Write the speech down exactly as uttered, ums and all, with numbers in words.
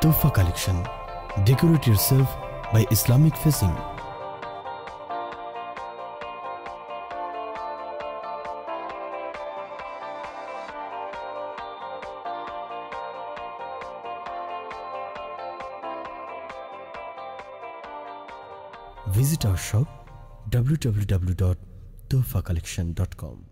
Tuhfa Collection. Decorate yourself by Islamic facing. Visit our shop w w w dot tuhfa collection dot com.